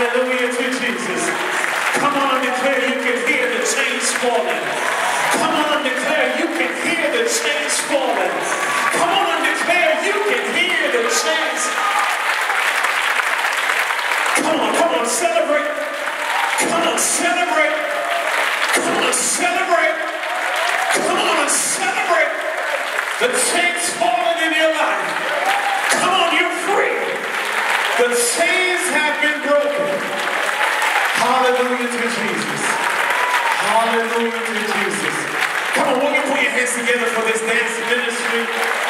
Hallelujah to Jesus. Come on, declare you can hear the chains falling. Come on, declare you can hear the chains falling. Come on, declare you can hear the chains. Come on, celebrate. Come on, celebrate. Come on, celebrate. Come on, celebrate. The chains falling in your life. Come on, you're free. The chains have been broken. Hallelujah to Jesus. Hallelujah to Jesus. Come on, won't you put your hands together for this dance ministry?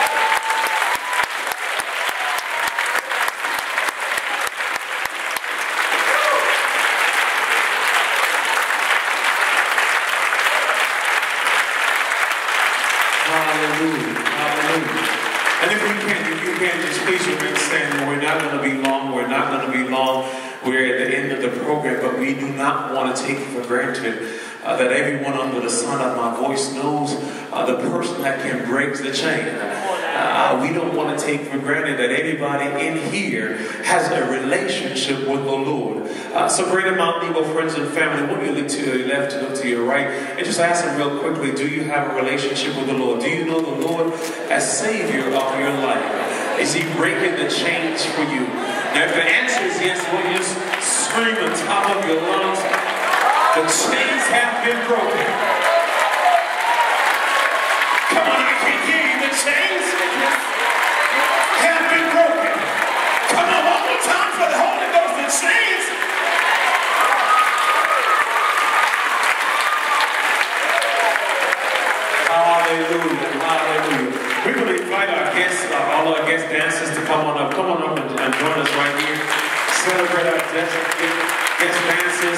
Hallelujah. Hallelujah. And if you can, just please remain standing. We're not going to be long. We're not going to be long. We're at the end of the program, but we do not want to take it for granted that everyone under the sound of my voice knows the person that can break the chain. We don't want to take for granted that everybody in here has a relationship with the Lord. So Great A.M.E, Nebo, friends and family, won't you look to your left, look to your right, and just ask them real quickly, do you have a relationship with the Lord? Do you know the Lord as Savior of your life? Is He breaking the chains for you? Now, if the answer is yes, will you just scream on top of your lungs, the chains have been broken. Come on, I can hear you. The chains have been broken. Come on, one more time for the Holy Ghost. The chains. Hallelujah, hallelujah. We're going to invite our guests, all our guest dancers to come on up. Come on up and join us right here. Celebrate our guest dancers.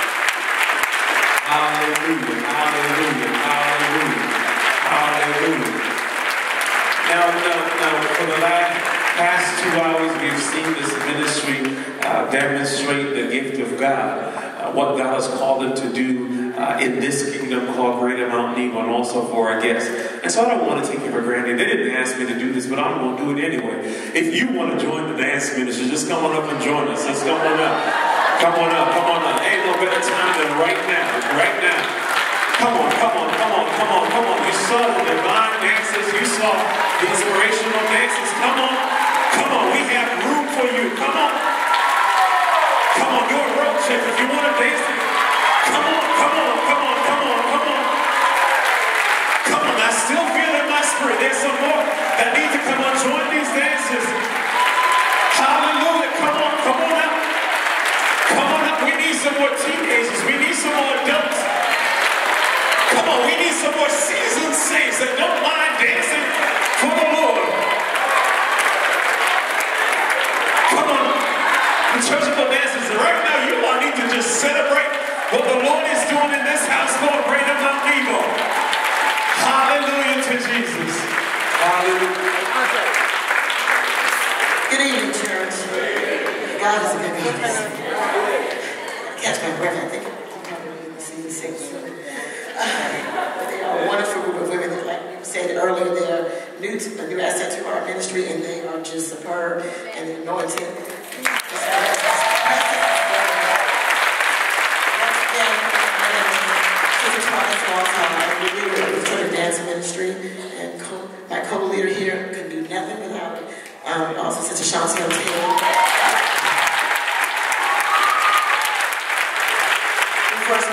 Hallelujah, hallelujah, hallelujah, hallelujah. Now, for the past 2 hours, we've seen this ministry demonstrate the gift of God, what God has called them to do in this kingdom called Great A.M.E, and also for our guests. And so I don't want to take it for granted. They didn't ask me to do this, but I'm going to do it anyway. If you want to join the dance ministry, just come on up and join us. Let's come on up. Come on up, come on up. Ain't no better time than right now. Right now. Come on, come on, come on, come on, come on. You saw the divine dances. You saw the inspirational dances. Come on. Come on. We have room for you. Come on. Come on. Do a road trip if you want to dance. Come on, come on, come on, come on, come on. Come on. I still feel in my spirit. There's some more that need to come on. Join these dances. Hallelujah. Come on, come on up. Come on up, we need some more teenagers, we need some more adults. Come on, we need some more seasoned saints that don't mind dancing for the Lord. Come on, liturgical dancers, right now you all need to just celebrate what the Lord is doing in this house called Great A.M.E. Hallelujah to Jesus. Hallelujah. Good evening, church. God is a good God. Catch my breath, I think. They are a wonderful group of women. Like we said earlier, they are a new asset to our ministry, and they are just superb and anointed. Once again, I'm the leader of the dance ministry, and my co-leader here could do nothing without it. Also, Sister Chantel Taylor. First,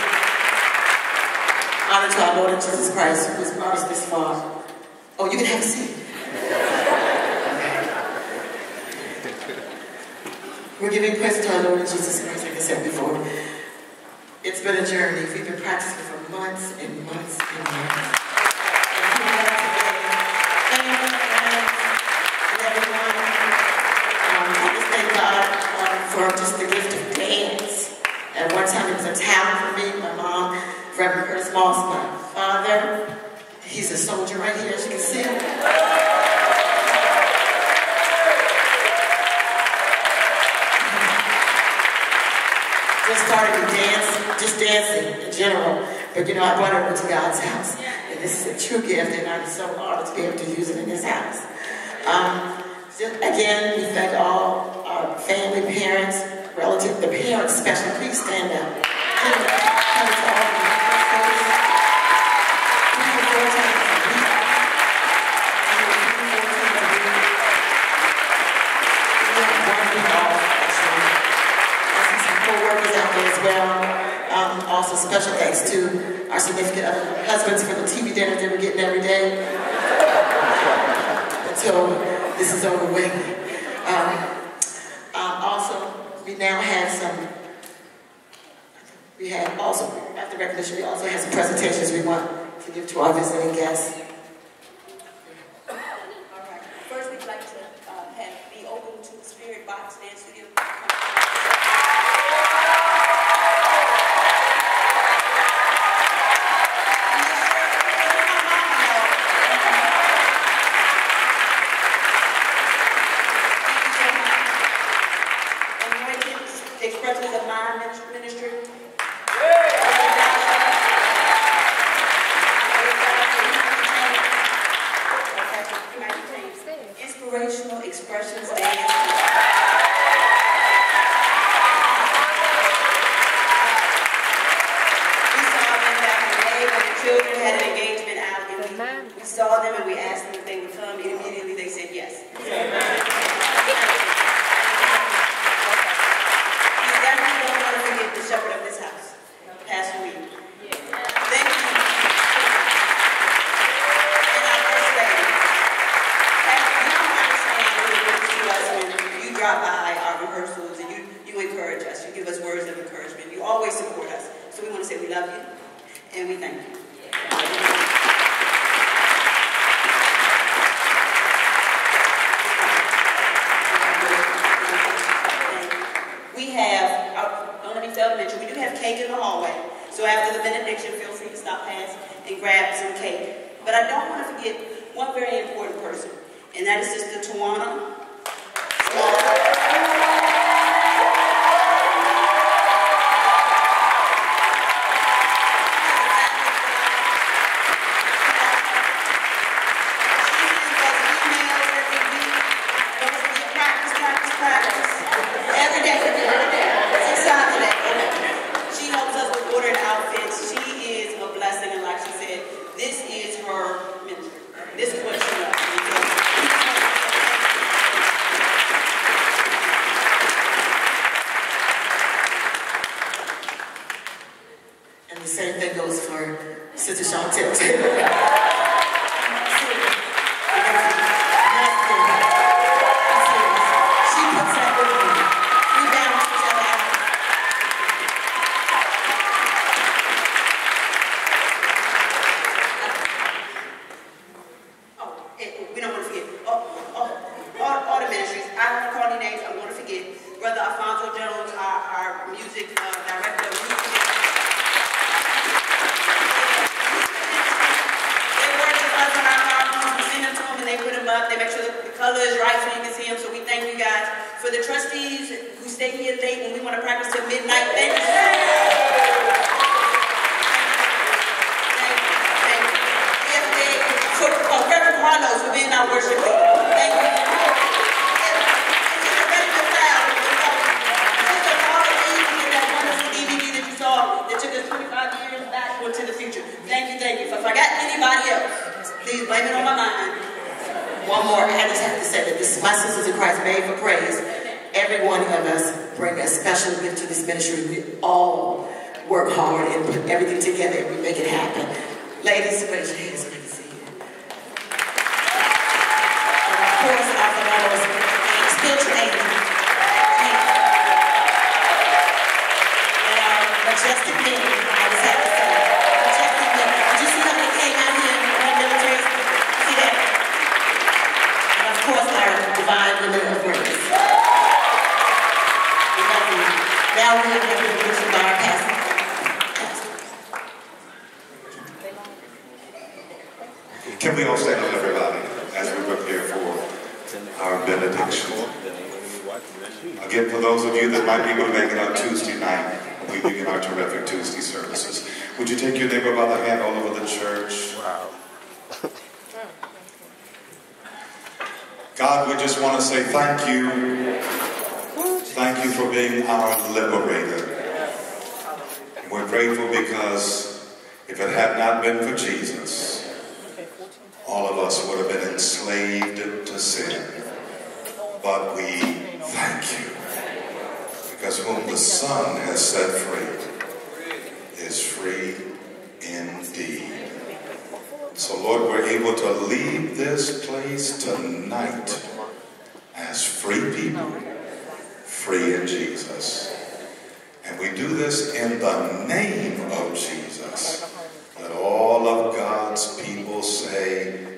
honor to our Lord and Jesus Christ, who has brought us this far. Oh, you can have a seat. We're giving praise to our Lord and Jesus Christ, like I said before. It's been a journey. We've been practicing for months and months and months. I just thank God for just the gift of dance. At one time, it was a talent for me. My mom, Reverend Curtis Moss, my father, he's a soldier right here, as you can see. Just started to dance, just dancing in general. But you know, I brought it over to God's house. And this is a true gift, and I'm so honored to be able to use it in this house. Again, we thank all our family, parents, relative, the parents especially, please stand up. Also, special thanks to our significant other husbands for the TV dinner that we're getting every day until this is over with. Also, we now have some. We have also, after recognition, we also have some presentations we want to give to our visiting guests. All right. First, we'd like to be open to the Spirit Box Dance Studio. Expressions of my ministry. Inspirational expressions dance. We saw them back in the day when the children had an engagement out, and we saw them and we asked them if they would come, and immediately they said yes. The shepherd of this house, Pastor Reed. Thank you. And our first lady. Pastor, you don't understand when you come to us when you drop by our rehearsals and you encourage us. You give us words of encouragement. You always support us. So we want to say we love you and we thank you. We have, don't let me fail to mention, we do have cake in the hallway. So after the benediction, feel free to stop past and grab some cake. But I don't want to forget one very important person, and that is Sister Tawana. Can we all stand up, everybody, as we prepare for our benediction? Again, for those of you that might be able to make it on Tuesday night, we begin our terrific Tuesday services. Would you take your neighbor by the hand all over the church? Wow. God, we just want to say thank you Thank you for being our liberator. And we're grateful because if it had not been for Jesus, all of us would have been enslaved to sin. But we thank you, because whom the Son has set free is free indeed. So Lord, we're able to leave this place tonight as free people, free in Jesus. And we do this in the name of Jesus. Let all of God's people say,